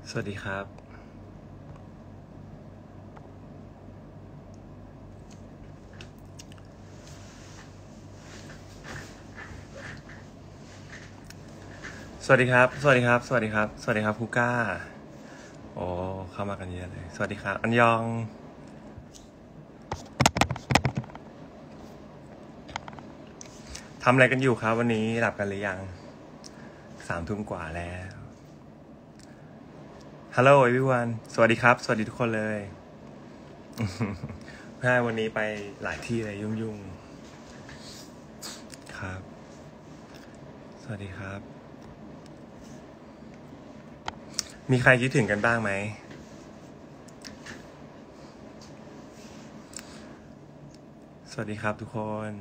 สวัสดีครับสวัสดีครับสวัสดีครับสวัสดีครับสวัสดีครับฮูก้าโอ้เข้ามากันเยอะเลยสวัสดีครับอันยองทำอะไรกันอยู่ครับวันนี้หลับกันหรือยัง3 ทุ่มกว่าแล้วฮัลโหล everyone สวัสดีครับสวัสดีทุกคนเลยวันนี้ไปหลายที่เลยยุ่งๆครับสวัสดีครับมีใครคิดถึงกันบ้างไหมสวัสดีครับทุกคน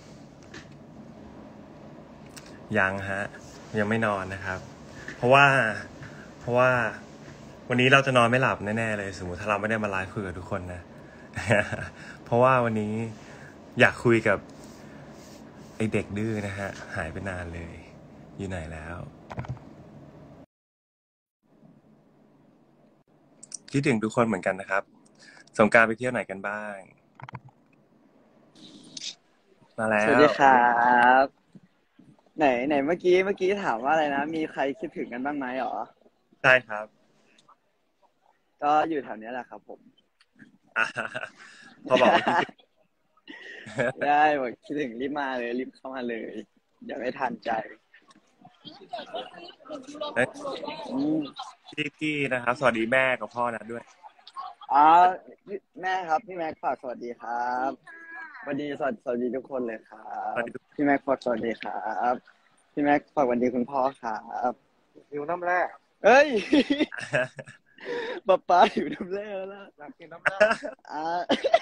ยังฮะยังไม่นอนนะครับเพราะว่าวันนี้เราจะนอนไม่หลับแน่ๆเลยสมมติถ้าเราไม่ได้มาไลฟ์คุยกับทุกคนนะ เพราะว่าวันนี้อยากคุยกับไอเด็กดื้อนะฮะหายไปนานเลยอยู่ไหนแล้วคิดถึงทุกคนเหมือนกันนะครับสงกรานต์ไปเที่ยวไหนกันบ้างมาแล้วสวัสดีครับไหนเมื่อกี้ถามว่าอะไรนะมีใครคิดถึงกันบ้างไหมหรอใช่ครับก็อยู่แถวเนี้ยแหละครับผมอ่าพอบอกว่าคิดถึงได้บอกคิดถึงรีบมาเลยรีบเข้ามาเลยอย่าไม่ทันใจอืมพี่นะครับสวัสดีแม่กับพ่อนะด้วยอ๋อแม่ครับพี่แม็กฝากสวัสดีครับสวัสดีสวัสดีทุกคนเลยครับสวัสดีทุกพี่แม็กฝากสวัสดีครับพี่แม็กฝากสวัสดีคุณพ่อครับหิวน้ำแร่เอ้ยป๊าอยู่น้ำแร่แล้วล่ะอยากกินน้ำแร่อ่า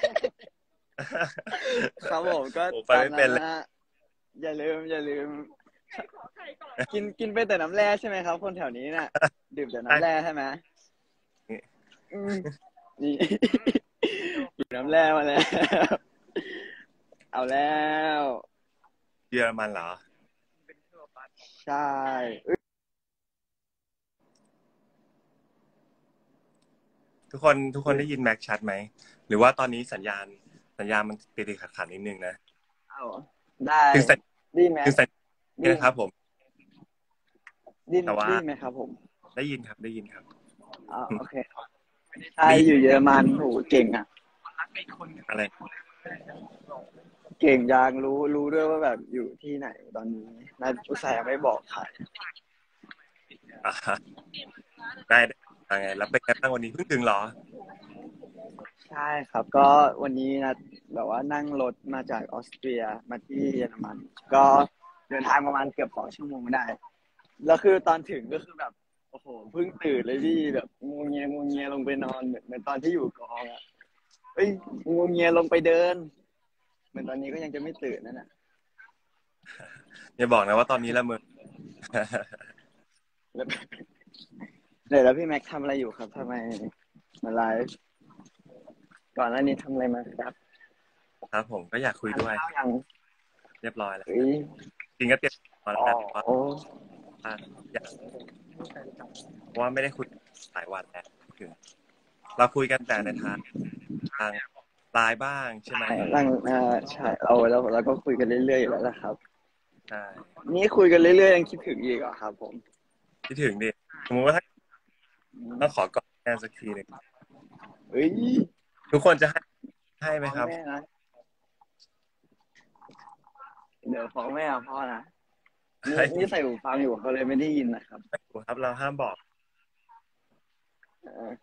ครับผมก็โอ้ไปตามไม่เป็นเลยนั้นนะฮะอย่าลืมกินไปแต่น้ำแร่ใช่ไหมครับคนแถวนี้น่ะดื่มแต่น้ำแร่ใช่ไหมอืมนี่ดื่มน้ำแร่มาแล้วเอาแล้วเยอรมันเหรอใช่ทุกคนได้ยินแม็กชัดไหมหรือว่าตอนนี้สัญญาณมันติดขัดนิดนึงนะเอาได้ถึงสัญดีไหมถึงสัญดีนะครับผมดีแต่ว่าดีไหมครับผมได้ยินครับโอเคใช่ได้ยินอยู่เยอรมันโหเก่งอ่ะอะไรเก่งยางรู้ด้วยว่าแบบอยู่ที่ไหนตอนนี้นาอุตส่าห์ยังไม่บอกใครอ่าได้ไงแล้วเป็นไงบ้างวันนี้เพิ่งถึงเหรอใช่ครับก็วันนี้นะแบบว่านั่งรถมาจากออสเตรียมาที่เยอรมันก็เดินทางประมาณเกือบ2 ชั่วโมงได้แล้วคือตอนถึงก็คือแบบโอ้โหเพิ่งตื่นเลยพี่แบบงูเงียลงไปนอนเหมือนตอนที่อยู่กองอ่ะเอ้ยงูเงียลงไปเดินเหมือนตอนนี้ก็ยังจะไม่ตื่นนั่นน่ะอย่าบอกนะว่าตอนนี้ละเมอแล้วเดี๋ยวแล้วพี่แม็กซ์ทำอะไรอยู่ครับทำไมมาไลฟ์ก่อนหน้านี้ทำอะไรมาครับครับผมก็อยากคุยทานด้วยข้าวยังเรียบร้อยแล้วเอ้ยจริงก็เตรียมมาแล้วอ๋อนะแต่ว่าอยากเพราะว่าไม่ได้คุยหลายวันแล้วถึงเราคุยกันแต่ในทางไลน์บ้างใช่ไหมใช่เราก็คุยกันเรื่อยๆอยู่แล้วนะครับใช่นี่คุยกันเรื่อยๆยังคิดถึงอีกเหรอครับผมคิดถึงดิสมมติว่าถ้าต้องขอกอดแม่สักทีหนึ่งเฮ้ยทุกคนจะให้ไหมฟ้องครับแม่นะเดี๋ยวฟ้องแม่พ่อนะนี่ใส่หูฟังอยู่เขาเลยไม่ได้ยินนะครับไม่ถูกครับเราห้ามบอกเออ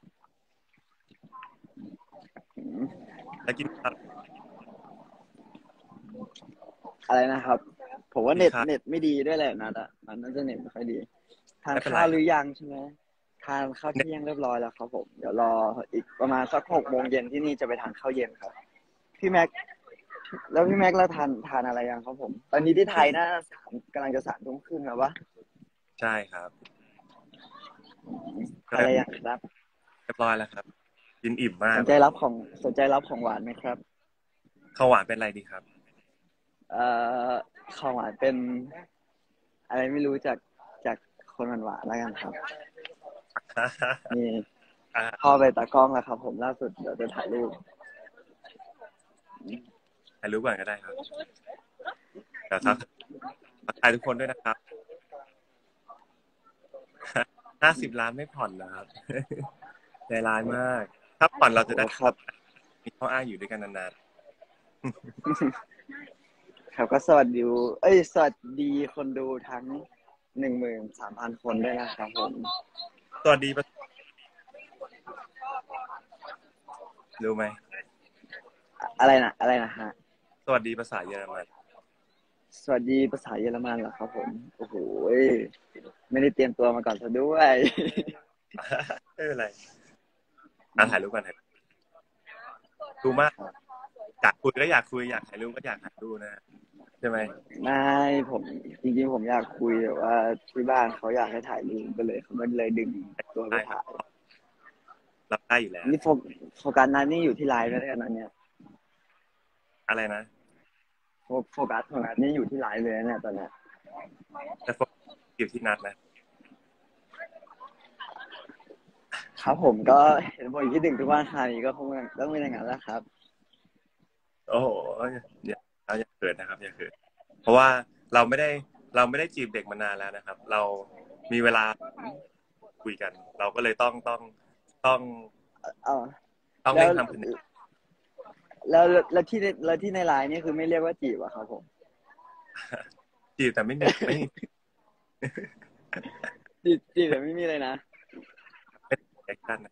แล้วกินข้าวอะไรนะครับผมว่ากินข้าวเน็ตไม่ดีด้วยแหละนัดอ่ะมันน่าจะเน็ตไม่ค่อยดีทานไม่เป็นไรครับข้าวหรือยังใช่ไหมทานข้าวเที่ยงเรียบร้อยแล้วครับผมเดี๋ยวรออีกประมาณสัก6 โมงเย็นที่นี่จะไปทานข้าวเย็นครับพี่แม็กแล้วพี่แม็กแล้วทานอะไรยังครับผมตอนนี้ที่ไทยน่ากำลังจะ3 ทุ่มครึ่งแล้ววะใช่ครับก็ทานอะไรยังครับเรียบร้อยแล้วครับกินอิ่มมาสนใจกวันนี้รับของสนใจรับของหวานไหมครับข้าวหวานเป็นอะไรดีครับเอ่อของหวานเป็นอะไรไม่รู้จากคนหวานๆแล้วกันครับนี่อ่ะพ่อไปตากล้องแล้วครับ ผมล่าสุดเดี๋ยวจะถ่ายรูปถ่ายรูปก่อนก็ได้ครับเดี๋ยวทักทายทุกคนด้วยนะครับ50 ล้านไม่ผ่อนนะครับ ใจร้ายมาก ถ้าผ่อนเราจะได้ครับมีข้ออ้างอยู่ด้วยกันนานครับก็สวัสดีคนดูทั้ง 13,000 คนด้วยนะครับผมๆสวัสดีรู้ไหมอะไรนะฮะสวัสดีภาษาเยอรมันสวัสดีภาษาเยอรมันเหรอครับผม โอ้โหไม่ได้เตรียมตัวมาก่อนซะด้วยไม่เป็นไรถ่ายรูปกันถ่ายดูมากอยากคุยก็อยากคุยอยากถ่ายรูปก็อยากถ่ายรูปนะใช่ไหมไม่ผมจริงๆผมอยากคุยแต่ว่าที่บ้านเขาอยากให้ถ่ายรูปก็เลยเขาก็เลยดึงตัวไปถ่ายรับได้อยู่แล้วนี่โฟกัสนั้นนี่อยู่ที่ไลฟ์แล้วเนี่ยนะเนี่ยอะไรนะโฟกัสนี่อยู่ที่ไลฟ์เลยนะเนี่ยตอนเนี้ยแต่โฟกัสอยู่ที่นัดนะครับผมก็เห็นบ่อยที่ดึงทุกวันคราวนี้ก็คงต้องเป็นอย่างนั้นแหละครับโอ้โหอย่าเขินนะครับอย่าเขินเพราะว่าเราไม่ได้จีบเด็กมานานแล้วนะครับ เรามีเวลาคุยกัน เราก็เลยต้องเอาเร่งทำผลงานแล้วที่ในไลน์นี่คือไม่เรียกว่าจีบอะครับผมจีบแต่ไม่มีจีบแต่ไม่มีเลยนะแอคชั่นนะ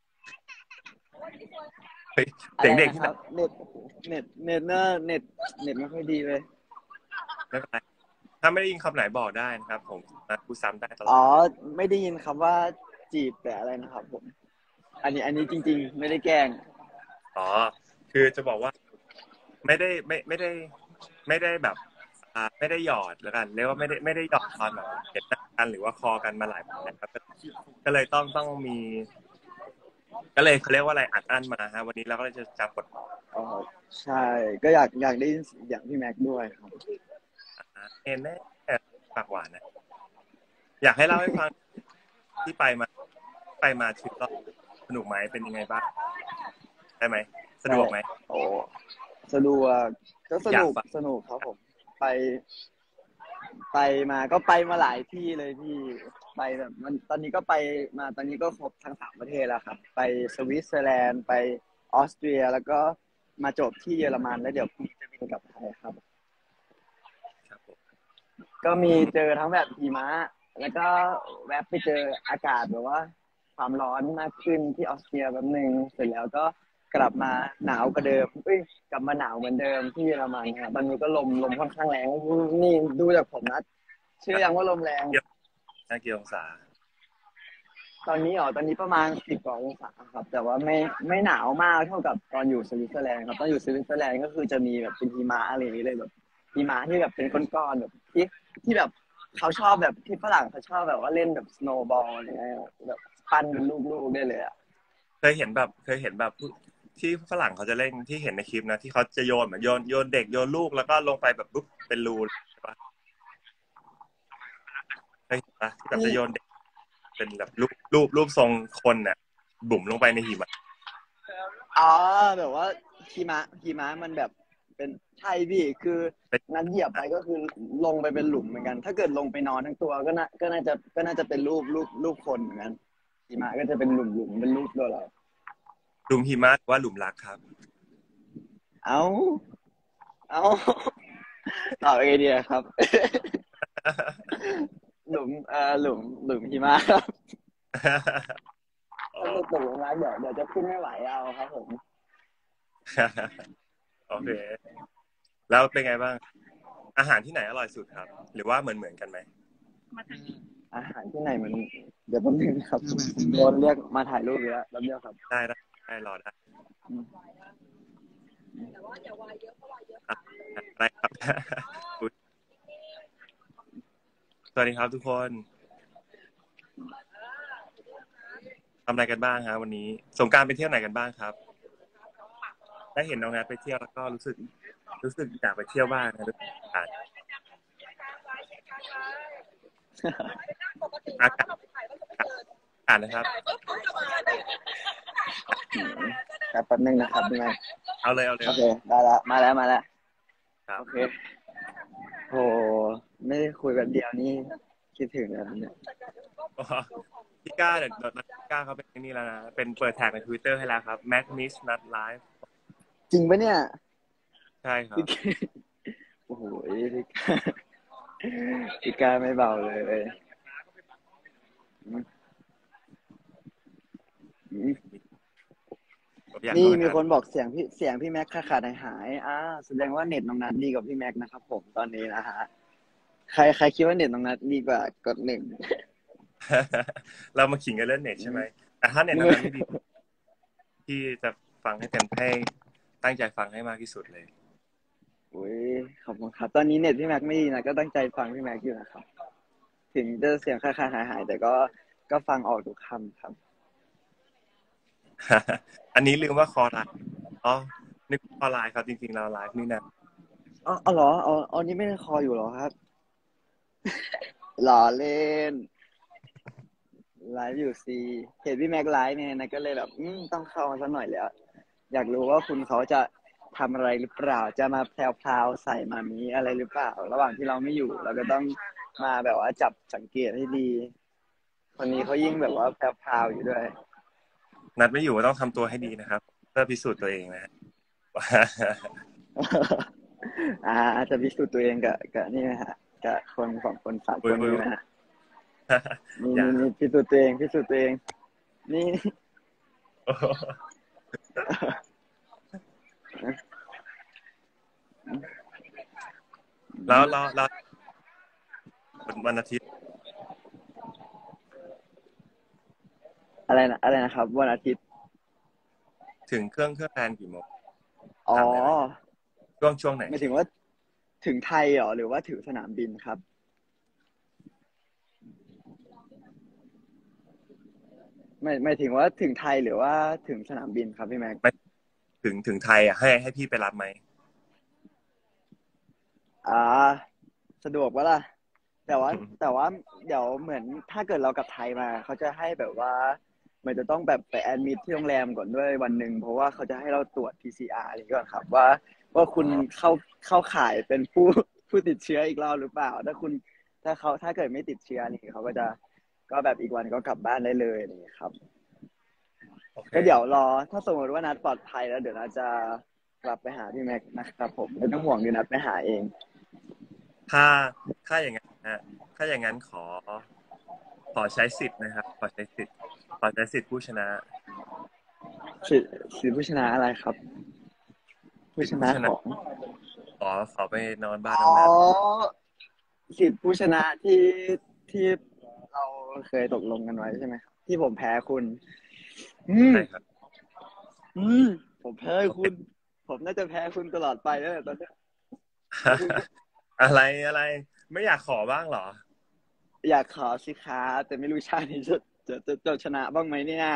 เฮ้ยเสียงเด็กที่อะไรนะครับเน็ตไม่ค่อยดีเลยไม่เป็นไรถ้าไม่ได้ยินคำไหนบอกได้นะครับ ผมพูดซ้ำได้ตลออ๋อดไม่ได้ยินคำว่าจีบแต่อะไรนะครับผม อันนี้จริงๆ ไม่ได้แกล้งอ๋อคือจะบอกว่าไม่ได้แบบไม่ได้หยอดแล้วกันเรียกว่าไม่ได้หยอดตอนแบบเห็นหน้ากันหรือว่าคอกันมาหลายวันนะครับก็เลยต้องมี ก็เลยเขาเรียกว่าอะไรอัดอั้นมาฮะวันนี้เราก็เลยจะจับบทอ๋อ ใช่ ก็อยากได้ยินเสียงพี่แม็กซ์ด้วยครับเอ็นแน่ปากหวานนะอยากให้เล่าให้ฟังที่ไปมาทริปรอบสนุกไหมเป็นยังไงบ้างได้ไหมสะดวกไหมโอ้สะดวกก็สอยานุกกฟังสนุกครับผม ไปมาก็ไปมาหลายที่เลยพี่ไปแบบมันตอนนี้ก็ไปมาตอนนี้ก็ครบทั้ง3 ประเทศแล้วครับ ไปสวิตเซอร์แลนด์ไปออสเตรีย แล้วก็มาจบที่เยอรมันแล้วเดี๋ยวพรุ่งนี้จะบินกลับไทยครับครับผมก็มีเจอทั้งแบบหิมะแล้วก็แวะไปเจออากาศแบบว่า ความร้อนมากขึ้นที่ออสเตรียแป๊บนึงเสร็จแล้วก็กลับมาหนาวกว่าเดิมกลับมาหนาวเหมือนเดิมที่เยอรมันครับตอนนี้ก็ลมค่อนข้างแรงนี่ดูจากผมนะเชื่อยังว่าลมแรงน่ากี่องศาตอนนี้ประมาณ10 กว่าองศาครับ แต่ว่าไม่หนาวมากเท่ากับตอนอยู่สวิตเซอร์แลนด์ครับตอนอยู่สวิตเซอร์แลนด์ก็คือจะมีแบบเป็นหิมะอะไรอย่างนี้เลยแบบหิมะที่แบบเป็นก้อนๆแบบที่แบบเขาชอบแบบที่ฝรั่งเขาชอบแบบว่าเล่นแบบสโนว์บอลอะไรเงี้ยแบบปั้นเป็นลูกๆได้เลยอ่ะเคยเห็นแบบที่ฝรั่งเขาจะเล่นที่เห็นในคลิปนะที่เขาจะโยนเหมือนโยนเด็กโยนลูกแล้วก็ลงไปแบบปุ๊บเป็นรูใช่ปะเคยเห็นปะที่แบบจะโยนเด็กเป็นแบบรูปทรงคนน่ะบุ๋มลงไปในหิมะอ๋อแบบว่าหิมะมันแบบเป็นใช่พี่คือนัดเหยียบไปก็คือลงไปเป็นหลุมเหมือนกัน ถ้าเกิดลงไปนอนทั้งตัวก็น่าจะเป็นรูปคนเหมือนกันหิมะก็จะเป็นหลุมเป็นรูปตัวเราหลุมหิมะหรือว่าหลุมรักครับเอาตอบไอเดียครับ หลุมหิมะครับถ้าเป็นตกลงรักเดี๋ยวจะขึ้นไม่ไหวเอาครับผมโอเคแล้วเป็นไงบ้างอาหารที่ไหนอร่อยสุดครับ หรือว่าเหมือนกันไหมอาหารที่ไหนมันเดี๋ยวแป๊บนึงครับโดนเรียกมาถ่ายรูปแล้วแป๊บเดียวครับได้รอได้ได้ครับ สวัสดีครับทุกคนทำอะไรกันบ้างครับวันนี้สงกรานต์ไปเที่ยวไหนกันบ้างครับได้เห็นน้องแนทไปเที่ยวแล้วก็รู้สึกอยากไปเที่ยวบ้างนะอากาศอ่านนะครับครับแป๊บนึงนะครับพี่แม็กเอาเลยโอเคได้ละมาแล้วครับโอเคโหไม่ได้คุยแบบเดียวนี่คิดถึงแล้วเนี่ยอ๋อพี่ก้าเดี๋ยวพี่ก้าเขาเป็นนี่แล้วนะเป็นเปิดแท็กใน Twitter ให้แล้วครับ Mac Miss Not Live จริงปะเนี่ยใช่ครับโอ้โหพี่กาไม่เบาเลยนี่มีคนบอกเสียงพี่แม็กขาดหายแสดงว่าเน็ตน้องนัทดีกว่าพี่แม็กนะครับผมตอนนี้นะฮะใครคิดว่าเน็ตน้องนัทดีกว่ากดเรามาขิงกันเรื่องเน็ตใช่ไหมแต่ถ้าเน็ตนั้นไม่ดีที่จะฟังให้เต็มให้ตั้งใจฟังให้มากที่สุดเลยอุ้ยขอบคุณครับตอนนี้เน็ตพี่แม็กไม่ดีนะก็ตั้งใจฟังพี่แม็กอยู่นะครับถึงจะเสียงขาดหายแต่ก็ฟังออกทุกคำครับอันนี้ลืมว่าคอไลน์อ๋อนึกคอไลน์ครับจริงๆเราไลฟ์นี่นะอ๋อเหรออ๋อนี่ไม่ได้คออยู่เหรอครับ หล่อเล่นไลฟ์อยู่ซีเห็นพี่แม็กไลฟ์เนี่ยนะก็เลยแบบต้องเข้ามาสักหน่อยแล้วอยากรู้ว่าคุณเขาจะทำอะไรหรือเปล่าจะมาแพรวๆใส่มามีอะไรหรือเปล่าระหว่างที่เราไม่อยู่เราก็ต้องมาแบบว่าจับสังเกตให้ดีคนนี้เขายิ่งแบบว่าแพรวๆอยู่ด้วยนัดไม่อยู่ก็ต้องทำตัวให้ดีนะครับเพื่อพิสูจน์ตัวเองนะฮะจะพิสูจน์ตัวเองกับนี่นะฮะกับคนสองคนสามคนนี้นะฮะนี่พิสูจน์ตัวเองนี่แล้ววันอาทิตย์อะไรนะครับวันอาทิตย์ถึงเครื่องแลนกี่โมงอ๋อช่วงไหนหมายถึงว่าถึงไทยเหรอหรือว่าถึงสนามบินครับไม่ถึงว่าถึงไทยหรือว่าถึงสนามบินครับพี่แม็กถึงไทยอ่ะให้พี่ไปรับไหมสะดวกปะล่ะแต่ว่าเดี๋ยวเหมือนถ้าเกิดเรากลับไทยมาเขาจะให้แบบว่าเหมือนจะต้องแบบไปแอดมิทที่โรงแรมก่อนด้วยวันหนึ่งเพราะว่าเขาจะให้เราตรวจ PCR อะไรก่อนครับว่าคุณเข้าข่ายเป็นผู้ติดเชื้ออีกรอบหรือเปล่าถ้าเกิดไม่ติดเชื้อนี่เขาก็แบบอีกวันก็กลับบ้านได้เลยนี่ครับก็เดี๋ยวรอถ้าสมมติว่านัดปลอดภัยแล้วเดี๋ยวนัดจะกลับไปหาพี่แม็กนะครับผมไม่ต้องห่วงเดี๋ยวนัดไปหาเองถ้าอย่างนั้นนะถ้าอย่างนั้นขอใช้สิทธิ์นะครับขอใช้สิทธิ์ผู้ชนะสิผู้ชนะอะไรครับผู้ชนะของขอไปนอนบ้านน้องนัทสิทธิผู้ชนะที่เราเคยตกลงกันไว้ใช่ไหมครับที่ผมแพ้คุณใช่ครับผมแพ้คุณผมน่าจะแพ้คุณตลอดไปแล้วตอนนี้อะไรไม่อยากขอบ้างเหรออยากขอสิคะแต่ไม่รู้ชาตินี้จะชนะบ้างไหมเนี่ย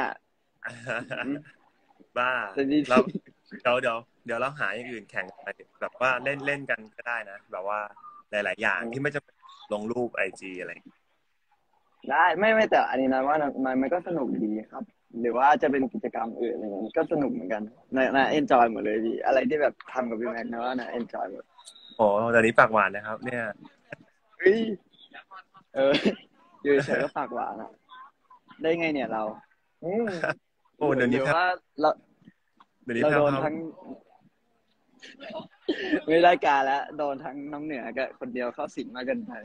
บ้าเราเดี๋ยวเราหาอย่างอื่นแข่งไปแบบว่าเล่นกันก็ได้นะแบบว่าหลายๆอย่างที่ไม่จะลงรูป IG อะไรได้ไม่แต่อันนี้นะว่ามันก็สนุกดีครับหรือว่าจะเป็นกิจกรรมอื่นอะไรเงี้ยก็สนุกเหมือนกันนะเอนจอยหมดเลยพี่อะไรที่แบบทำกับพี่แม็กนะว่านะเอนจอยหมดโอ้ตอนนี้ปากหวานนะครับเนี่ยอยู่เฉยก็ปากหวานอ่ะได้ไงเนี่ยเราโอ้เดี๋ยวนี้ว่าเราโดนทั้งไม่ได้การแล้วโดนทั้งน้องเหนือกับคนเดียวเข้าสิงมากันไป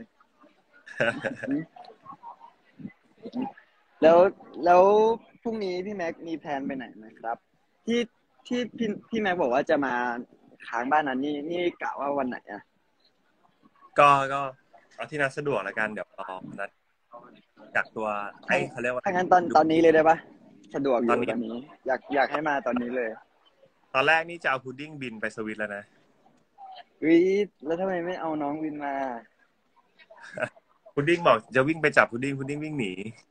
แล้วพรุ่งนี้พี่แม็กมีแพลนไปไหนไหมครับที่พี่แม็กบอกว่าจะมาค้างบ้านนั้นนี่กะว่าวันไหนอ่ะก็เอาที่นัดสะดวกแล้วกันเดี๋ยวรอนัดจากตัวเขาเรียกว่าถ้างั้นตอนนี้เลยได้ปะสะดวกอยู่ตอนนี้อยากให้มาตอนนี้เลยตอนแรกนี่จะเอาพุดดิ้งบินไปสวิตแล้วนะแล้วทำไมไม่เอาน้องวินมาพุดดิ้งบอกจะวิ่งไปจับพุดดิ้งวิ่งหนี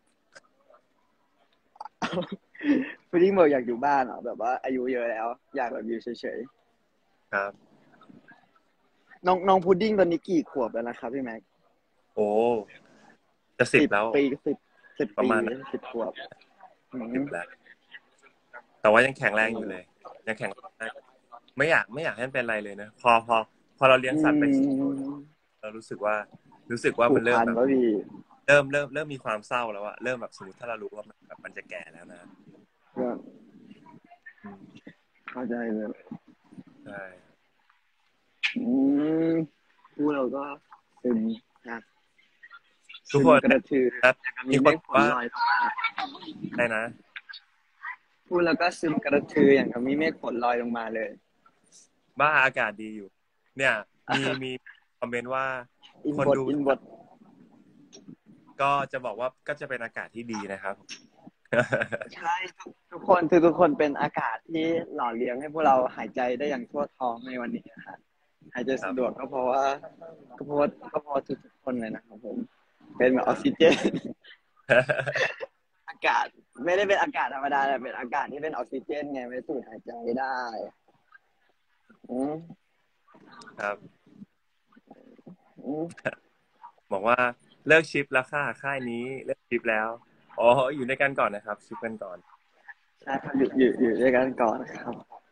พุดดิ้งบอกอยากอยู่บ้านเหรอแบบว่าอายุเยอะแล้วอยากแบบอยู่เฉยๆครับน้องพุดดิ้งตอนนี้กี่ขวบแล้วนะครับพี่แม็กโอ้จะ10แล้วปี 10 ปีประมาณนั้น 10 ขวบอืม 10 แล้วแต่ว่ายังแข็งแรงอยู่เลยยังแข็งแรงมากไม่อยากให้มันเป็นอะไรเลยนะพอเราเลี้ยงสัตว์เป็นเรารู้สึกว่าผูกพัมันเริ่มแบบนวะพี่เริ่มมีความเศร้าแล้วอะเริ่มแบบสมมติถ้าเรารู้ว่ามันจะแก่แล้วนะก็อืมเข้าใจเลยใช่อืมพูดเราก็ซึมนะทุกซึมคนกระทือครับมีมีคเมฆฝนนบอกว่าลอยลงมาได้นะพูดแล้วก็ซึมกระทืออย่างกับมีเมฆฝนลอยลงมาเลยบ้าอากาศดีอยู่ เนี่ยมีคอมเมนต์ว่าคนดูอินบทก็จะบอกว่าก็จะเป็นอากาศที่ดีนะครับใช่ทุกคนเป็นอากาศที่หล่อเลี้ยงให้พวกเราหายใจได้อย่างทั่วท้องในวันนี้นะฮะหายใจสะดวกก็เพราะทุกคนเลยนะครับผมเป็นแบบออกซิเจน อากาศไม่ได้เป็นอากาศธรรมดาแต่เป็นอากาศที่เป็นออกซิเจนไงไม่สูดหายใจได้อืมครับอืมบอกว่าเลิกชิปแล้วค่ะค่ายนี้เลิกชิปแล้วอ๋ออยู่ด้วยกันก่อนนะครับชิปกันก่อนใช่ครับอยู่ด้วยกันก่อนครับ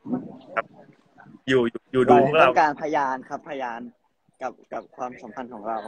อยู่ดูเราพวกต้เราองการพยานครับพยานกับความสัมพันธ์ของเรา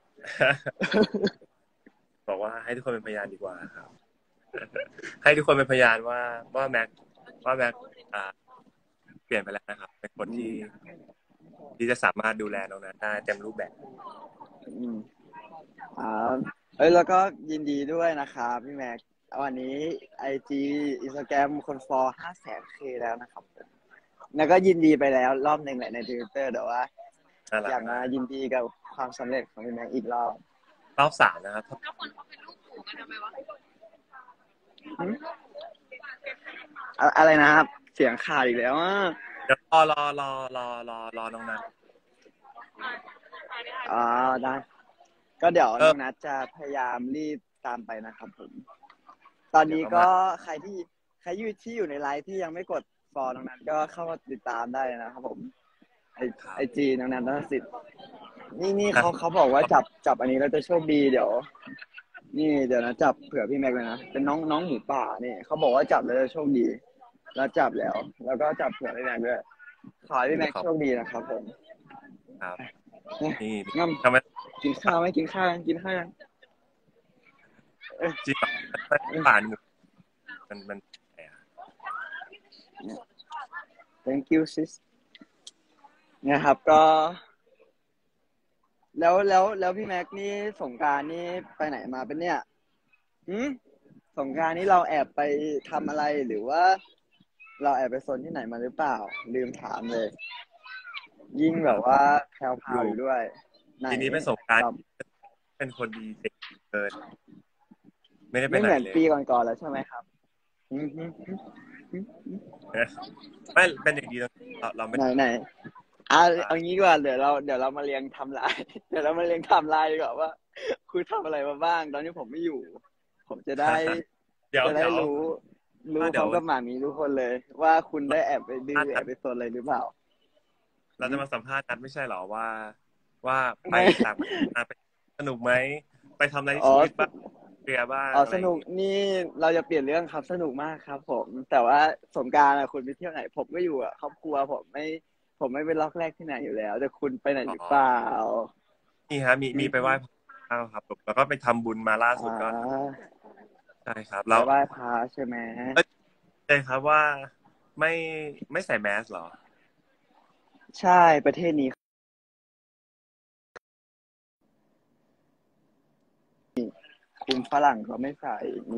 บอกว่าให้ทุกคนเป็นพยานดีกว่าครับ ให้ทุกคนเป็นพยานว่าแม็กอ่าเปลี่ยนไปแล้วนะครับเป็นคนที่จะสามารถดูแลน้องนั้นได้เต็มรูปแบบอืมแล้วก็ยินดีด้วยนะครับพี่แม็กวันนี้ IG Instagram คนฟอล500,000K แล้วนะครับแล้วก็ยินดีไปแล้วรอบหนึ่งแหละใน Twitter แต่ว่าน่ารักอยากมายินดีกับความสำเร็จของพี่แม็กอีกรอบรอบ3นะครับแล้วคนเขาเป็นลูกหมูกันทำไมวะอะไรนะครับ เสียงขาดอีกแล้วอ่ะเดี๋ยวรอน้องนั้นได้ ก็เดี๋ยวน้องนัทจะพยายามรีบตามไปนะครับผม ตอนนี้ก็ใครอยู่ในไลฟ์ที่ยังไม่กดฟอลน้องนัทก็เข้ามาติดตามได้นะครับผมไอจีน้องนัทนัทสิทธิ์นี่เขาบอกว่าจับอันนี้แล้วจะโชคดีเดี๋ยวนะจับเผื่อพี่แม็กเลยนะเป็นน้องหมูป่านี่เขาบอกว่าจับแล้วจะโชคดี แล้วจับแล้วก็จับเผื่อพี่แม็กด้วยขอให้พี่แม็กโชคดีนะครับผมครับนี่งั้นทำไมกินข้าวไหมกินข้าวยังจริงป่านมันอะไรอะ thank you sis นะครับก็แล้วพี่แม็กนี่สงกรานต์นี่ไปไหนมาเป็นเนี่ยสงกรานต์นี่เราแอบไปทำอะไรหรือว่า เราแอบไปโซนที่ไหนมาหรือเปล่าลืมถามเลย ยิ่งแบบว่าแพรวพราวอยู่ด้วยไหนทีนี้เป็นสงกรานต์เป็นคนดีเด็กเกินไม่ได้ไปไม่ไหนเหมือนเลยปีก่อนๆแล้วใช่ไหมครับไม่เป็นอย่างดีเราไม่ไหนเอางี้ดีกว่าเดี๋ยวเรามาเรียงไทำลาย เดี๋ยวเรามาเรียงไทำลายดีกว่าว่าคุณทำอะไรมาบ้าง ตอนนี้ผมไม่อยู่ ผมจะได้เดี๋ยวจะได้รู้พร้อมกับหมามีทุกคนเลย ว่าคุณได้แอบไปดื้อแอบไปโซนอะไรหรือเปล่าเราจะมาสัมภาษณ์นัดไม่ใช่หรอว่าไปต่างประเทศไปสนุกไหมไปทำอะไรที่ชีวิตบ้างเรียบ้างสนุกนี่เราจะเปลี่ยนเรื่องครับสนุกมากครับ ผม แต่ว่าสงกรานต์คุณไปเที่ยวไหน ผมก็อยู่ครอบครัวผมไม่เป็นล็อกแรกที่ไหนอยู่แล้วแต่คุณไปไหนหรือเปล่านี่ฮะมีไปไหว้พระครับแล้วก็ไปทำบุญมาล่าสุดก็ใช่ครับเราไหว้พระใช่ไหมใช่ครับว่าไม่ใส่แมสหรอใช่ประเทศนี้คุณฝรั่งเขาไม่ใส่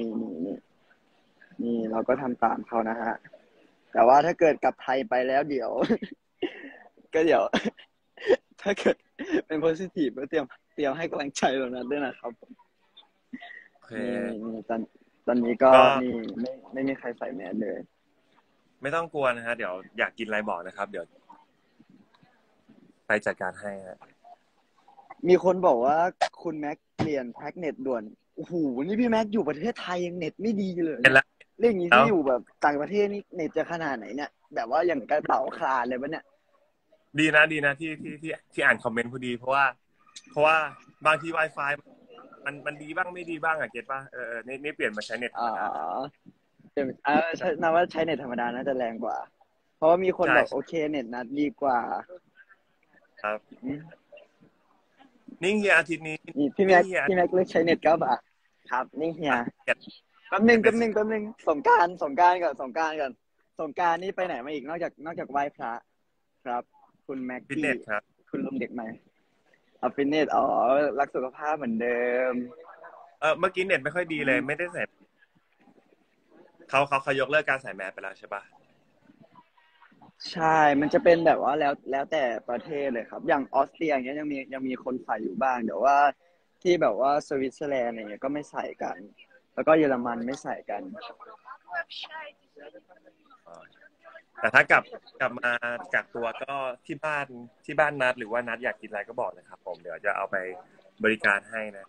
นี่เราก็ทำตามเขานะฮะแต่ว่าถ้าเกิดกลับไทยไปแล้วเดี๋ยว ก็เดี๋ยว ถ้าเกิดเป็น positive ก็เตรียมให้กำลังใจเรานั้นด้วยนะครับโอเคนี่ตอนนี้ก็นี่ไม่มีใครใส่แมสเลยไม่ต้องกลัวนะฮะเดี๋ยวอยากกินอะไรบอกนะครับ เดี๋ยวไปจัดการให้ฮะมีคนบอกว่าคุณแม็กเปลี่ยนแพ็กเน็ตด่วนโอ้โหนี่พี่แม็กอยู่ประเทศไทยยังเน็ตไม่ดีเลยเห็นแล้วเรื่องนี้ที่อยู่แบบต่างประเทศนี่เน็ตจะขนาดไหนเนี่ยแบบว่าอย่างกระเป๋าคลานเลยปะเนี่ยดีนะที่อ่านคอมเมนต์พอดีเพราะว่าบางที Wi-Fi มันดีบ้างไม่ดีบ้างอะเก็ตป่ะนี่เปลี่ยนมาใช้เน็ตธรอ๋อรมดาใช่นับว่าใช้เน็ตธรรมดาน่าจะแรงกว่า เพราะว่ามีคนใช่บอกโอเคเน็ตนัดดีกว่าครับอืมนิ่งเฮียอาทิตย์นี้นี่นิ่งเฮียพี่แม็กเลือกใช้เน็ต9 บาทครับนิ่งเฮียเก็ตแป๊บหนึ่งเก็ตเป็นสงกรานต์ก่อนสงกรานต์นี่ไปไหนมาอีกนอกจากไหว้พระครับคุณแม็กฟิตเนกี้สครับคุณลุงเด็กใหม่เอาฟิตเนสอ๋อรักสุขภาพเหมือนเดิมเมื่อกี้เน็ตไม่ค่อยดีเลยไม่ได้ใส่เขายกเลิกการใส่แมสไปแล้วใช่ป่ะใช่ มันจะเป็นแบบว่าแล้วแต่ประเทศเลยครับ อย่างออสเตรียอย่างเงี้ยยังมีคนใส่อยู่บ้างแต่ว่าที่แบบว่าสวิตเซอร์แลนด์อะไรเงี้ยก็ไม่ใส่กัน แล้วก็เยอรมันไม่ใส่กันอ๋อแต่ถ้ากลับมากักตัวก็ที่บ้านนัดหรือว่านัดอยากกินอะไรก็บอกนะครับผมเดี๋ยวจะเอาไปบริการให้นะ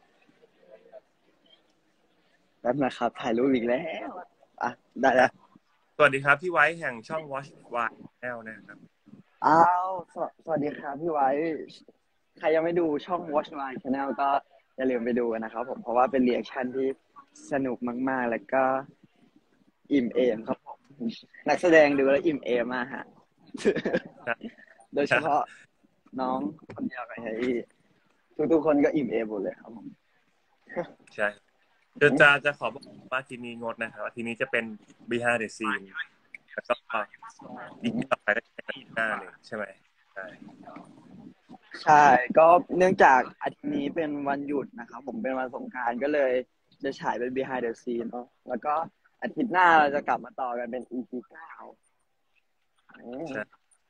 แป๊บนะครับถ่ายรูปอีกแล้วอ่ะได้แล้วสวัสดีครับพี่ไว้แห่งช่อง Watch Wine Channel นะครับอ้าวสวัสดีครับพี่ไว้ ใครยังไม่ดูช่อง Watch My Channel ก็อย่าลืมไปดูกันนะครับผม เพราะว่าเป็นรีแอคชั่นที่สนุกมากๆ แล้วก็อิ่มเอมครับผม นักแสดงดูแล้วอิ่มเอมมากฮะ โดยเฉพาะน้องคนเดียวกับไอ้ทุกคนก็อิ่มเอมหมดเลยครับผมใช่จะขอบอกว่าทีนี้งดนะครับทีนี้จะเป็น behind the scene แล้วก็อีกต่อไปก็จะเป็นหน้าเลยใช่ไหมใช่ใช่ ก็เนื่องจากอาทิตย์นี้เป็นวันหยุดนะครับผมเป็นวันสงกรานต์ก็เลยจะฉายเป็น behind the scene เนาะแล้วก็อาทิตย์หน้าเราจะกลับมาต่อกันเป็น EP 9อืมใช่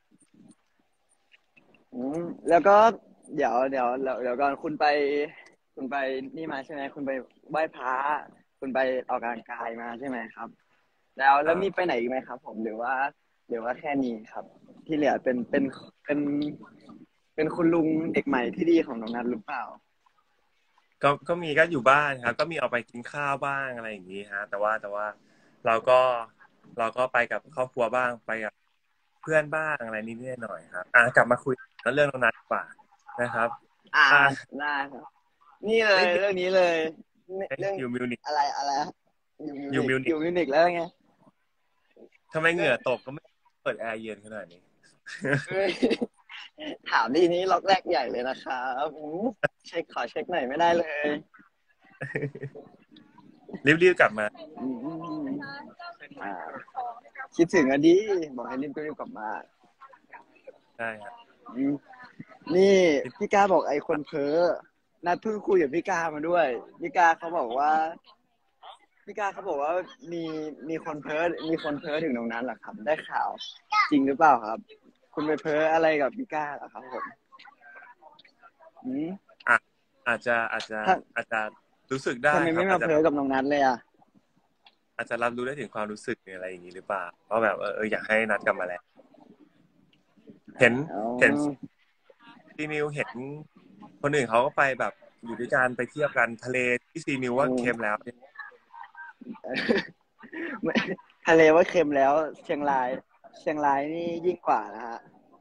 แล้วก็เดี๋ยวก่อนคุณไปนี่มาใช่ไหมคุณไปไหว้พระคุณไปออกกำลังกายมาใช่ไหมครับแล้วมีไปไหนอีกไหมครับผมหรือว่าแค่นี้ครับ ที่เหลือเป็นเป็นคุณลุงเด็กใหม่ที่ดีของน้องนัทหรือเปล่าก็มีก็อยู่บ้านครับก็มีออกไปกินข้าวบ้างอะไรอย่างนี้ฮะแต่ว่าเราก็เราก็ไปกับครอบครัวบ้างไปกับเพื่อนบ้างอะไรนิดๆหน่อยๆครับกลับมาคุยกันเรื่องน้องนัทดีกว่านะครับอ่าอ่าได้ครับนี่เลยเอ้ยเรื่องนี้เลยเรื่องอยู่มิวนิกอะไรอะอยู่มิวนิกอยู่มิวนิกแล้วไงทำไมเหเรื่องงื่อตกก็ไม่เปิดแอร์เย็นขนาดนี้เอ้ยถามทีนี้ล็อกแรกใหญ่เลยนะครับขอเช็คหน่อยไม่ได้เลยรีบกลับมาอืมอ่าคิดถึงอะดีบอกให้รีบกลับมาใช่ครับอืมนี่พี่ก้าบอกไอ้คนเพ้อนัดเพิ่งคุยกับพี่ก้ามาด้วยพี่ก้าเขาบอกว่ามีมีคนเพ้อถึงตรงนั้นเหรอครับได้ข่าวจริงหรือเปล่าครับคุณไปเพ้ออะไรกับพี่ก้าเหรอครับผมอืมอ่ะอาจจะถ้าอาจจะรู้สึกได้ทำไมไม่ครับอาจจะมาเพ้อกับน้องนัทเลยอ่ะอาจจะรับรู้ได้ถึงความรู้สึกหรืออะไรอย่างนี้หรือเปล่าเพราะแบบอยากให้นัดกลับมาแล้วเห็นอ๋อเห็นซีนิวเห็นคนอื่นเขาก็ไปแบบอยู่ด้วยกันไปเที่ยวกันทะเลที่ซีนิวว่าเค็มแล้วไม่ทะเลว่าเค็มแล้วเชียงรายนี่ยิ่งกว่านะฮะ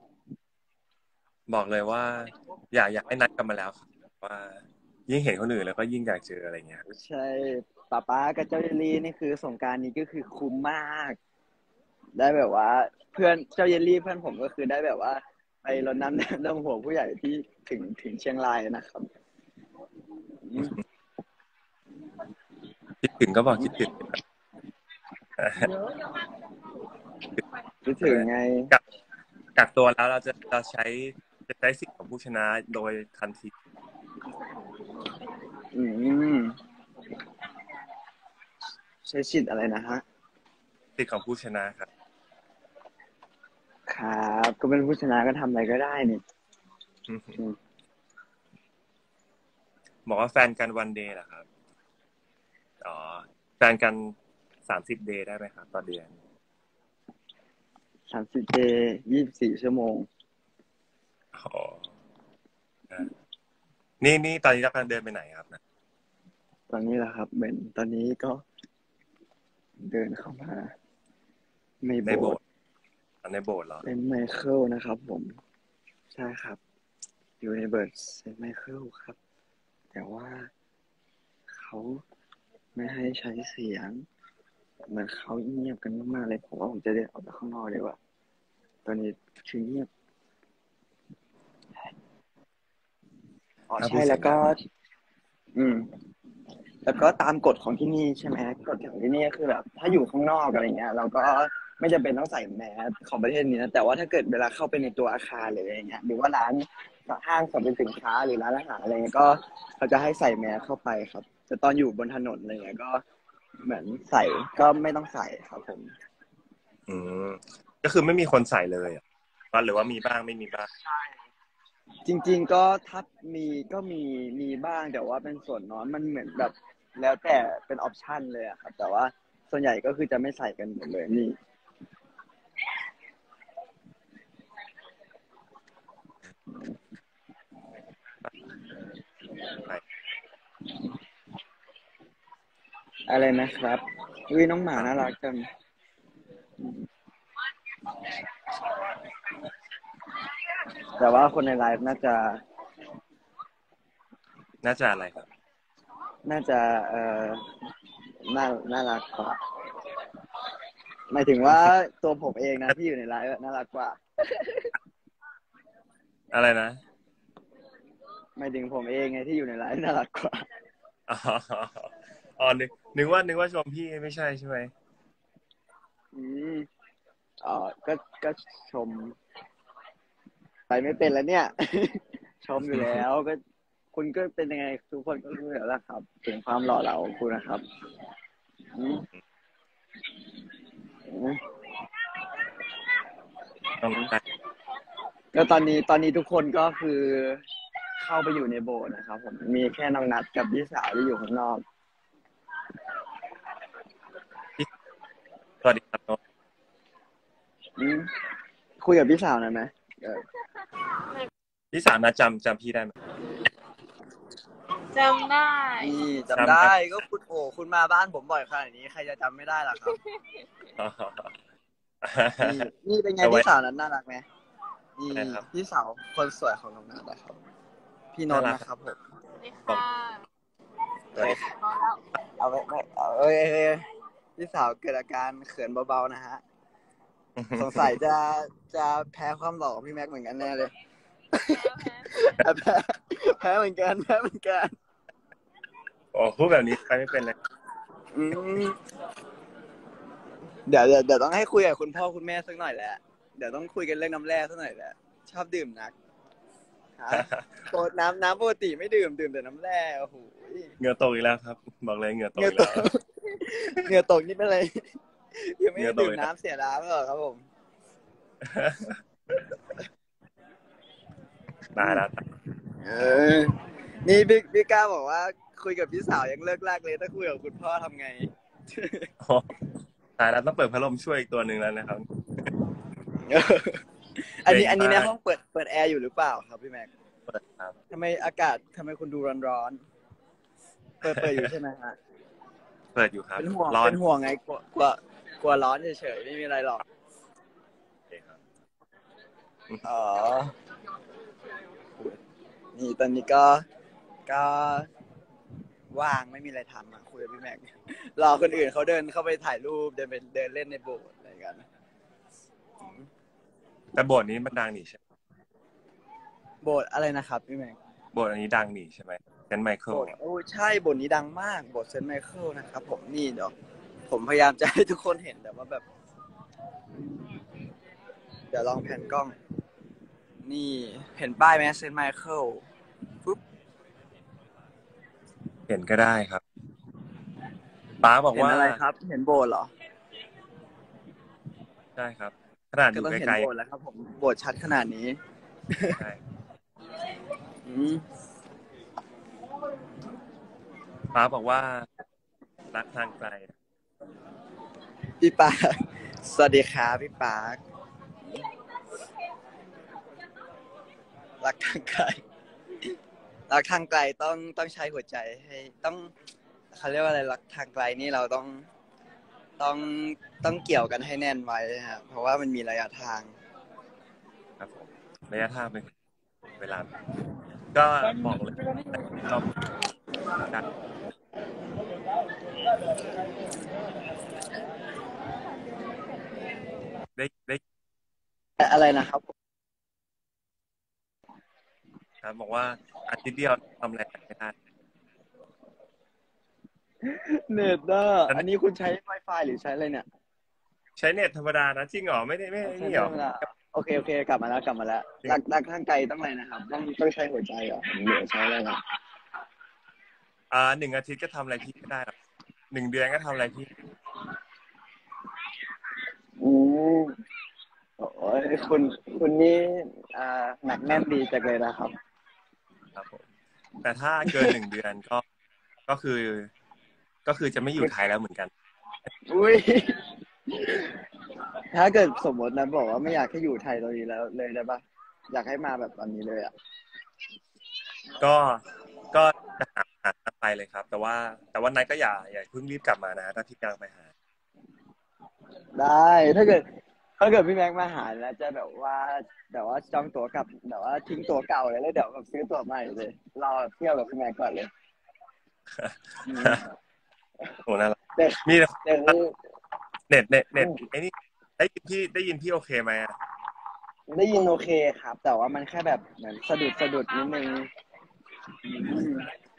บอกเลยว่าอยากให้นัดกลับมาแล้วครับว่ายิ่งเห็นคนอื่นแล้วก็ยิ่งอยากเจออะไรเงี้ยใช่ป๊ากับเจ้าเยลลี่นี่คือสงกรานต์นี้ก็คือคุ้มมากได้แบบว่าเพื่อนเจ้าเยลลี่เพื่อนผมก็คือได้แบบว่าไปรดน้ำดำหัวผู้ใหญ่ที่ถึงเชียงรายนะครับอืมคิดถึงก็บอกคิดถึงคิดถึงไงกักกักตัวแล้วเราจะใช้สิทธิ์ของผู้ชนะโดยทันทีอืมใช้สิทธิ์อะไรนะฮะสิทธิ์ของผู้ชนะครับครับก็เป็นผู้ชนะก็ทำอะไรก็ได้นี่อืมบอกว่าแฟนกันวันเดย์เหรอครับอ๋อแฟนกัน30 เดย์ได้ไหมครับต่อเดือน 30 เดย์24 ชั่วโมงอ๋อนี่ตอนนี้เรากำลังเดินไปไหนครับนะตอนนี้แหละครับเหมือนตอนนี้ก็เดินเข้ามาในในโบสถ์โบสถ์ในโบสถ์เหรอเซนต์ไมเคิลนะครับผมใช่ครับอยู่ในโบสถ์เซนต์ไมเคิลครับแต่ว่าเขาไม่ให้ใช้เสียงเหมือนเขาเงียบกันมากๆเลยผมว่าผมจะเดินออกไปข้างนอกดีกว่าตอนนี้คือเงียบอ๋อใช่แล้วก็ อืม แล้วก็ตามกฎของที่นี่ใช่ไหมกฎของที่นี่ก็คือแบบถ้าอยู่ข้างนอกอะไรเงี้ยเราก็ไม่จำเป็นต้องใส่แมสของประเทศนี้นะแต่ว่าถ้าเกิดเวลาเข้าไปในตัวอาคารหรืออะไรเงี้ยหรือว่าร้านห้างสรรพสินค้าหรือร้านอาหารอะไรเงี้ยก็เขาจะให้ใส่แมสเข้าไปครับแต่ตอนอยู่บนถนนอะไรเงี้ยก็เหมือนใส่ก็ไม่ต้องใส่ครับผมอืมก็คือไม่มีคนใส่เลยอ่ะหรือว่ามีบ้างไม่มีบ้างจริงๆก็ถ้ามีก็มีบ้างแต่ว่าเป็นส่วนน้อยมันเหมือนแบบแล้วแต่เป็นออปชันเลยอะครับแต่ว่าส่วนใหญ่ก็คือจะไม่ใส่กันหมดเลยนี่ไปอะไรนะครับวิน้องหมาน่ารักจังแต่ว่าคนในไลฟ์น่าจะอะไรครับน่าจะน่ารักกว่าหมายถึงว่าตัวผมเองนะที่อยู่ในไลฟ์น่ารักกว่าอะไรนะหมายถึงผมเองไงที่อยู่ในไลฟ์น่ารักกว่าอ๋ออ๋อนึกว่าชมพี่ไม่ใช่ใช่ไหมอืมอ๋อก็ชมไปไม่เป็นแล้วเนี่ยชมอยู่แล้วก็คุณก็เป็นยังไงทุกคนก็รู้แล้วล่ะครับถึงความหล่อเหลาของคุณนะครับอืมอืมต้องไปแล้วตอนนี้ทุกคนก็คือเข้าไปอยู่ในโบสถ์นะครับผมมีแค่น้องนัดกับพี่สาวที่อยู่ข้างนอกสวัสดีครับโน้ตอืมคุยกับพี่สาวหน่อยไหมเออพี่สามนะจำพี่ได้ไหมจำได้นี่จำได้ก็คุณมาบ้านผมบ่อยขนาดนี้ใครจะจำไม่ได้ล่ะครับนี่นี่เป็นไงพี่สาวนั้นน่ารักไหมนี่พี่สาวคนสวยของน้องนัดนะครับพี่นนท์นะครับผมสวัสดีค่ะสวัสดีพอแล้วเอาไม่เอาพี่สาวเกิดอาการเขินเบาๆนะฮะสงสัยจะแพ้ความหล่อของพี่แม็กเหมือนกันแน่เลยแพ้เหมือนกันโอ้พูดแบบนี้ไปไม่เป็นเลยอืมเดี๋ยวต้องให้คุยกับคุณพ่อคุณแม่สักหน่อยแหละเดี๋ยวต้องคุยกันเรื่องน้ำแร่สักหน่อยแหละชอบดื่มนักน้ำปกติไม่ดื่มแต่น้ำแร่โอ้โหเหงื่อตกอีกแล้วครับบอกเลยเหงื่อตกอีกแล้วเหงื่อตกนี่เป็นอะไรยังไม่ได้ดื่มน้ำเสียน้ำหรอครับผมตายแล้วนี่พี่ก้าบอกว่าคุยกับพี่สาวยังเลิกลากเลยถ้าคุยกับคุณพ่อทำไงตายแล้วต้องเปิดพัดลมช่วยอีกตัวหนึ่งแล้วนะครับอันนี้ในห้องเปิดแอร์อยู่หรือเปล่าครับพี่แม็กเปิดครับทำไมคุณดูร้อนเปิดอยู่ใช่ไหมฮะเปิดอยู่ครับเป็นห่วงไงกลัวร้อนเฉยๆไม่มีอะไรหรอกอ๋อนี่ตอนนี้ก็ว่างไม่มีอะไรทำคุยกับพี่แม็กรอคนอื่นเขาเดินเข้าไปถ่ายรูปเดินเล่นในโบสถ์อะไรกันแต่โบสถ์นี้มันดังนี่ใช่ไหมโบสถ์อะไรนะครับพี่แม็กโบสถ์อันนี้ดังนี่ใช่ไหมเซนต์ไมเคิลโอ้ใช่โบสถ์นี้ดังมากโบสถ์เซนต์ไมเคิลนะครับผมนี่เดี๋ยวผมพยายามจะให้ทุกคนเห็นแต่ว่าแบบเดี๋ยวลองแผนกล้องนี่เห็นป้ายไหมเซนต์ไมเคิลปุ๊บเห็นก็ได้ครับป้าบอกว่าเห็นอะไรครับเห็นโบสถ์เหรอใช่ครับขนาดอยู่ไกลๆโบสถ์แล้วครับผมโบสถ์ชัดขนาดนี้ใช่ป้าบอกว่ารักทางไกลพี่ปาร์คสวัสดีครับพี่ปาร์ครักทางไกลต้องใช้หัวใจให้ต้องเขาเรียกว่าอะไรรักทางไกลนี่เราต้องเกี่ยวกันให้แน่นไว้ครับเพราะว่ามันมีระยะทางครับผมระยะทางเป็นเวลาก็บอกเลยเราได้อะไรนะครับครับบอกว่าอาทิตย์เดียวทำอะไรไม่ได้เน็ตอ่ะแต่อันนี้คุณใช้ Wi-Fi หรือใช้อะไรเนี่ยใช้เน็ตธรรมดานะจริงเหรอไม่ได้ไม่ใช้นี่เน็เหรอตธรรมดาโอเคกลับมาแล้วรักทางไกลต้องอะไรนะครับต้องใช้หัวใจเหรอหรือใช้อะไรนะ 1 อาทิตย์ก็ทำอะไรพี่ไม่ได้หรอก1 เดือนก็ทำอะไรพี่อืมโอ้ยคุณนี่หนักแน่นดีจังเลยนะครับครับผมแต่ถ้าเกิน1 เดือนก็คือก็คือจะไม่อยู่ไทยแล้วเหมือนกันอุ้ยถ้าเกิดสมมตินะบอกว่าไม่อยากให้อยู่ไทยตอนนี้แล้วเลยได้ปะอยากให้มาแบบตอนนี้เลยอ่ะก็ก็จะหาไปเลยครับ แต่ว่านายก็อย่าเพิ่งรีบกลับมานะถ้าพี่กำลังไปหาได้ถ้าเกิดพี่แม็กมาหาแล้วจะแบบว่าจองตั๋วกลับแบบว่าทิ้งตั๋วเก่าเลยแล้วเดี๋ยวแบบซื้อตั๋วใหม่เลยเราเที่ยวกับพี่แม็กก่อนเลยอืมโหน่ารักเด็กมีเด็กนี่เน็ตไอ้นี่ได้ยินพี่โอเคไหมอะได้ยินโอเคครับ แต่ว่ามันแค่แบบเหมือนสะดุดนิดนึงอืม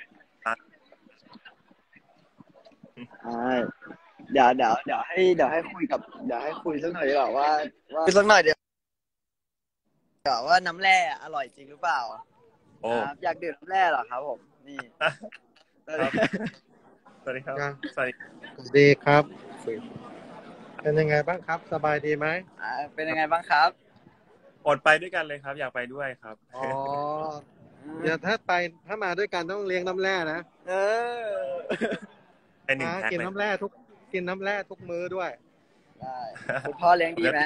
ใช่เดี๋ยวให้คุยสักหน่อยดีกว่าว่าคุยสักหน่อยเดี๋ยวว่าน้ำแร่อร่อยจริงหรือเปล่าโอ้ครับอยากดื่มน้ำแร่เหรอครับผมนี่ครับสวัสดีครับสวัสดีสวัสดีครับ เป็นยังไงบ้างครับ สบายดีไหมเป็นยังไงบ้างครับอดไปด้วยกันเลยครับ อยากไปด้วยครับอ๋อ เดี๋ยวถ้ามาด้วยกันต้องเลี้ยงน้ำแร่นะเออไอ้1 แพ็คกินเลยน้ำแร่ทุกมื้อด้วยได้คุณพ่อเลี้ยงดีไหม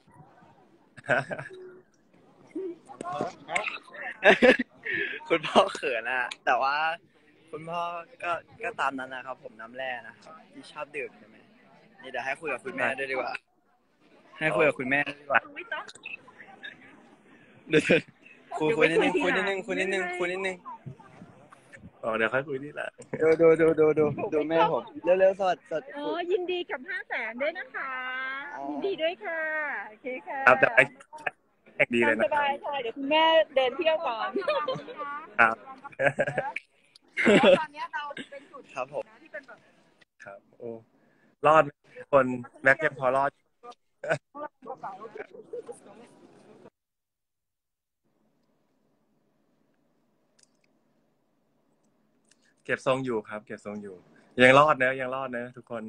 คุณพ่อเขินอะแต่ว่าคุณพ่อก็ตามนั้นนะครับ ผมน้ำแร่นะครับที่ชอบดื่มใช่ไหมนี่เดี๋ยวให้คุยกับคุณแม่ด้วยดีกว่า ให้คุยกับคุณแม่ด้วยดีกว่าเดี๋ยวคุยนิดนึงอ๋อเดี๋ยวค่อยคุยนี่แหละดูแม่ผมเร็วๆสดโอ้ยินดีกับ500,000ด้วยนะคะ ยินดีด้วยค่ะ โอเคค่ะครับแต่แข่งดีเลยสนะบายค่ะเดี๋ยวคุณแม่เดินเที่ยวก่อนครับตอนนี้เราเป็นจุดครับผมที่เป็นแบบครับโอ้รอดคนแม็กยังพอรอดเก็บทรงอยู่ครับ เก็บทรงอยู่ยังรอดนะทุกคน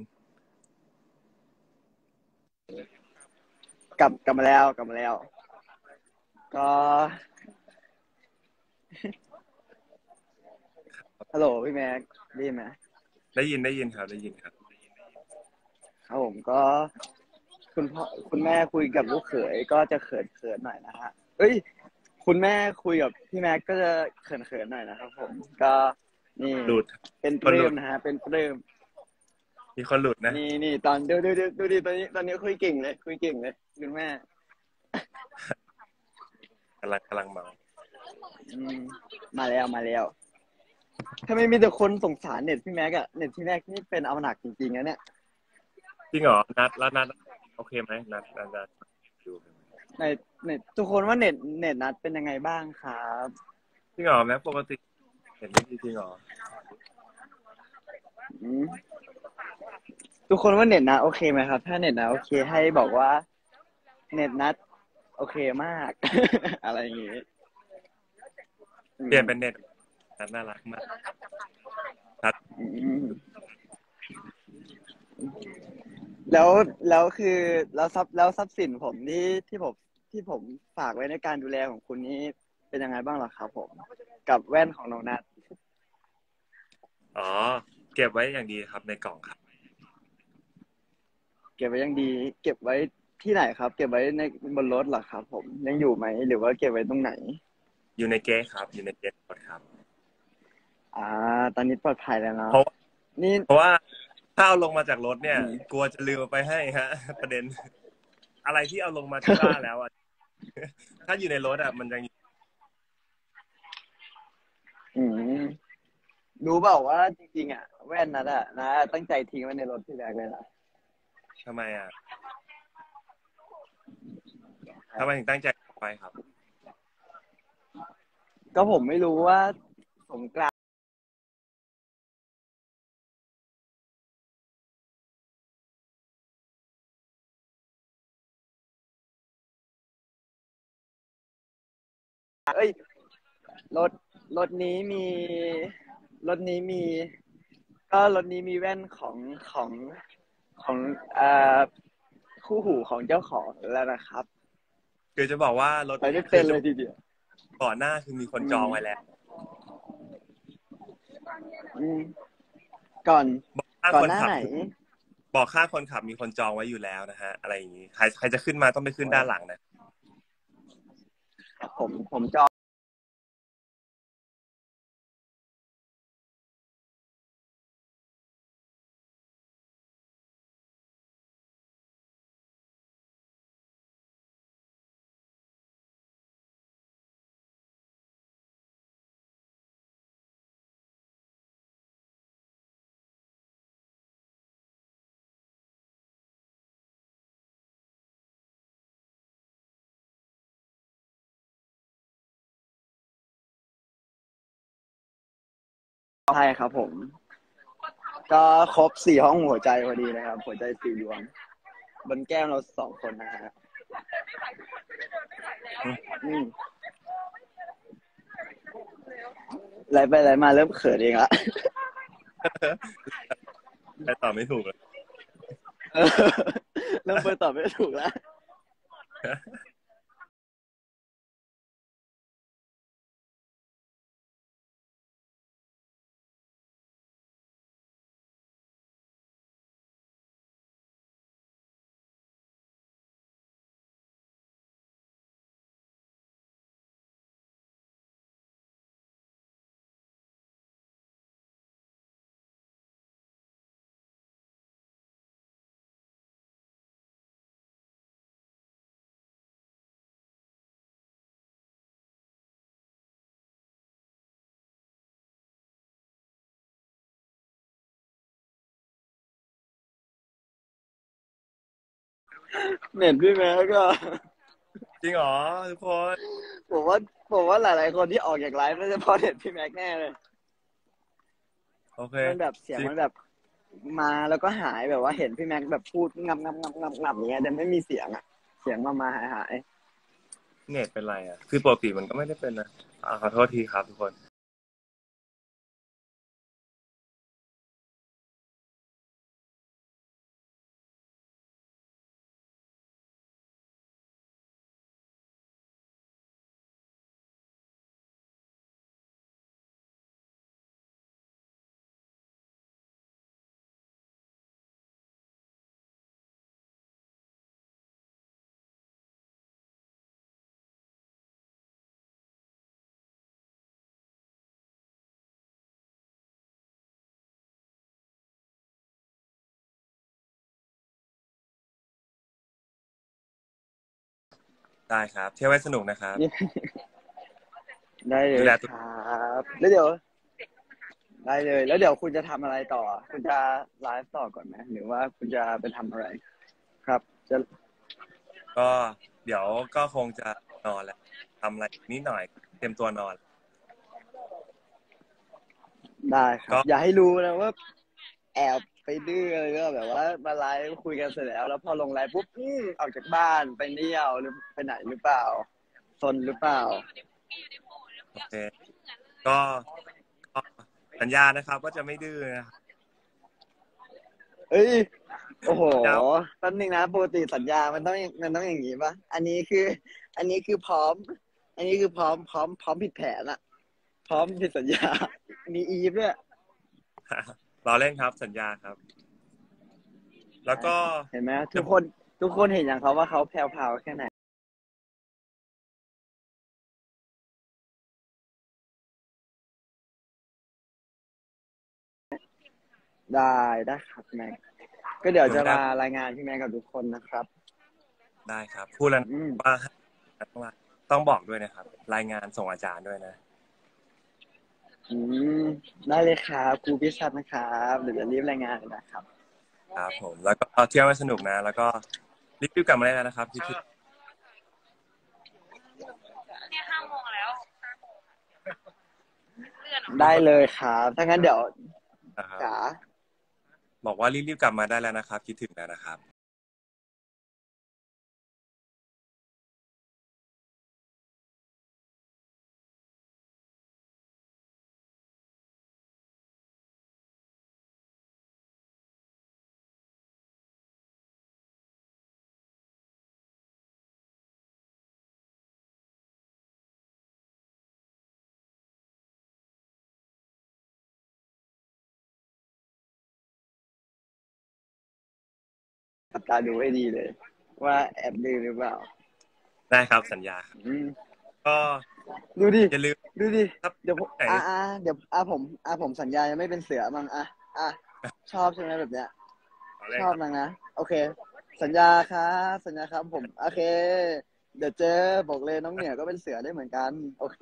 กลับมาแล้วก็ฮัลโหลพี่แม็กได้ยินไหมได้ยินครับครับผมก็คุณแม่คุยกับลูกเขยก็จะเขินหน่อยนะฮะเอ้ยคุณแม่คุยกับพี่แม็กก็จะเขินหน่อยนะครับผมก็นี่หลุดเป็นปลื้มนะฮะเป็นปลื้มมีคนหลุดนะนี่ตอนดูดิตอนนี้คุยเก่งเลยคุณแม่กำลังเมามาแล้วถ้าไม่มีแต่คนสงสารเน็ตพี่แม็กอะเน็ตพี่แม็กนี่เป็นเอาหนักจริงๆนะเนี่ยจริงเหรอนัดโอเคไหมนัดดูเน็ตทุกคนว่าเน็ตนัดเป็นยังไงบ้างครับจริงเหรอแม็กปกติเห็นไม่ดีจริงเหรอทุกคนว่าเน็ตนัดโอเคไหมครับถ้าเน็ตนัดโอเคให้บอกว่าเน็ตนัดโอเคมาก อะไรอย่างงี้เปลี่ยนเป็นเน็ตนัดน่ารักมากนัดแล้วคือแล้วทรัพย์สินผมที่ผมฝากไว้ในการดูแลของคุณนี่เป็นยังไงบ้างล่ะครับผมกับแว่นของน้องนัทอ๋อเก็บไว้อย่างดีครับในกล่องครับเก็บไว้ยังดี เก็บไว้ที่ไหนครับ เก็บไว้ในบนรถเหรอครับผมยังอยู่ไหมหรือว่าเก็บไว้ตรงไหนอยู่ในเก๊ครับอยู่ในเก๊รถครับตอนนี้ปลอดภัยแล้วเนาะเพราะว่าถ้าเอาลงมาจากรถเนี่ยกลัวจะลืมเอาไปให้ฮะ ประเด็น อะไรที่เอาลงมาที่บ้านแล้วอ่ะ ถ้าอยู่ในรถอ่ะมันยังรู้เปล่าว่าจริงๆอ่ะแว่นนั้นอ่ะนะตั้งใจทิ้งไว้ในรถพี่แบกเลยนะทำไมอ่ะทำไมถึงตั้งใจไปครับก็ผมไม่รู้ว่าสงกรานต์เอ้ยรถรถนี้มีรถนี้มีรถนี้มีแว่นของของเอ่อคู่หูของเจ้าของแล้วนะครับคือจะบอกว่ารถไปไม่เป็นคือจะเลยทีเดียวก่อนหน้าคือมีคนอืมจองไว้แล้วอืมก่อนบอกค่าก่อนหน้าไหนคนขับบอกค่าคนขับมีคนจองไว้อยู่แล้วนะฮะอะไรอย่างนี้ใครจะขึ้นมาต้องไปขึ้นโอ้ยด้านหลังนะผมจองให้ครับผมก็ครบ4 ห้องหัวใจพอดีนะครับหัวใจ4 ดวงบนแก้มเรา2 คนนะฮะอืมไล่ไปไล่มาเริ่มเขินเองละไปต่อไม่ถูกเลยเออเริ่มไปต่อไม่ถูกแล้วเน็ตพี่แม่ก็จริงเหรอทุกคนผมว่าผมว่าหลายๆคนที่ออกจากไลฟ์น่าจะเพราะเน็ตพี่แม็กแน่เลยโอเคมันแบบเสียงจริงมันแบบมาแล้วก็หายแบบว่าเห็นพี่แม็กแบบพูดงับอย่างเงี้ยแต่ไม่มีเสียงอ่ะเสียงมาหายเน็ตเป็นไรอ่ะคือปกติมันก็ไม่ได้เป็นนะขอโทษทีครับทุกคนได้ครับเที่ยวให้สนุกนะครับนี่ได้เลยคดูแลตัวรับแล้วเดี๋ยวได้เลยแล้วเดี๋ยวคุณจะทำอะไรต่อคุณจะไลฟ์ต่อก่อนไหมหรือว่าคุณจะไปทำอะไรครับจะก็เดี๋ยวก็คงจะนอนแล้วทำอะไรนิดหน่อยเตรียมตัวนอนได้ครับก็อย่าให้รู้นะว่าแอบไปดื้ออะไรก็แบบว่ามาไลฟ์คุยกันเสร็จแล้วพอลงไลฟ์ปุ๊บออกจากบ้านไปเที่ยวหรือไปไหนหรือเปล่าซนหรือเปล่าโอเคก็ก็สัญญานะครับว่าจะไม่ดื้อนะครับเอ้ยโอ้โหเดี๋ยวแป๊บนึงนะปกติสัญญามันต้องอย่างนี้ปะอันนี้คือพร้อมอันนี้คือพร้อมผิดแผนอะพร้อมผิดสัญญามีอีฟด้วยรอเล่นครับสัญญาครับแล้วก็เห็นไหมจะทุกคนเห็นอย่างเขาว่าเขาแพรวๆแค่ไหนได้ครับแม็กก็เดี๋ยวจะยังไม่ได้มารายงานพี่แม็กกับทุกคนนะครับได้ครับพูดแล้วอืมว่าต้องบอกด้วยนะครับรายงานส่งอาจารย์ด้วยนะอืมได้เลยครับครูพิชัดนะครับเดี๋ยวจะรีบรายงานเลยนะครับครับผมแล้วก็เที่ยวให้สนุกนะแล้วก็รีบๆกลับมาได้แล้วนะครับคิดถึงได้เลยครับถ้างั้นเดี๋ยวนะครับจ๋าบอกว่ารีบๆกลับมาได้แล้วนะครับคิดถึงแล้วนะครับจับตาดูให้ดีเลย ว่าแอบดื้อหรือเปล่าได้ครับสัญญาครับอืมก็ดูดิอย่าลืมดูดิครับเดี๋ยวผมไหนเดี๋ยวผมสัญญาจะไม่เป็นเสือมั้งอ่ะชอบใช่ไหมแบบเนี้ยเอาเลชอบยครับนังนะโอเคสัญญาครับสัญญาครับผมโอเคเดี๋ยวเจอบอกเลยน้องเหนือก็เป็นเสือได้เหมือนกันโอเค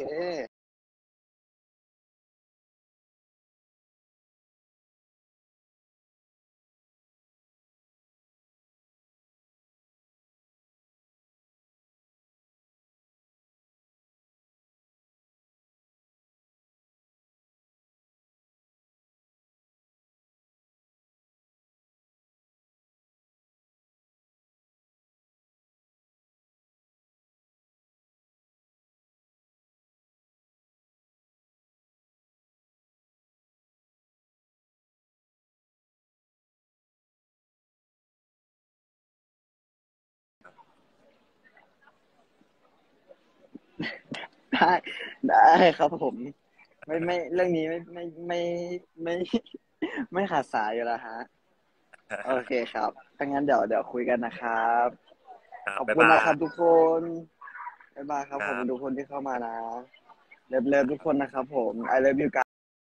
ได้ได้ครับผมไม่เรื่องนี้ไม่ไม่ขาดสายอยู่แล้วฮะโอเคครับถ้างั้นเดี๋ยวคุยกันนะครับครับขอบบ๊ายบายคุณนะครับทุกคนบ๊ายบายครับขอบคุณทุกครับคนที่เข้ามานะเลิฟทุกคนนะครับผม I love you guys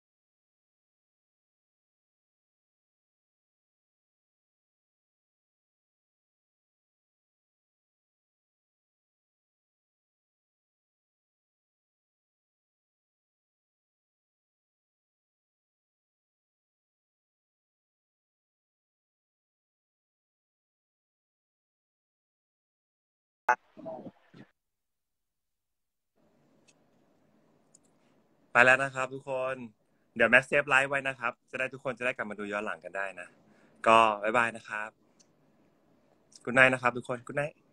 ไปแล้วนะครับทุกคนเดี๋ยวแม็กเซฟไลฟ์ไว้นะครับจะได้ทุกคนจะได้กลับมาดูย้อนหลังกันได้นะก็บ๊ายบายนะครับกุ๊ดไนท์นะครับทุกคนกุ๊ดไนท์